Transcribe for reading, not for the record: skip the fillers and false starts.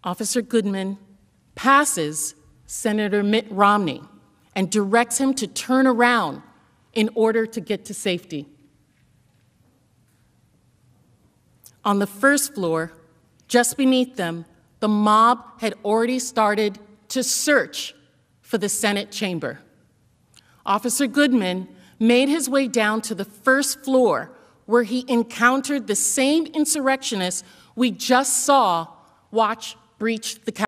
Officer Goodman passes Senator Mitt Romney and directs him to turn around in order to get to safety. On the first floor, just beneath them, the mob had already started to search for the Senate chamber. Officer Goodman made his way down to the first floor, where he encountered the same insurrectionists we just saw breach the Capitol.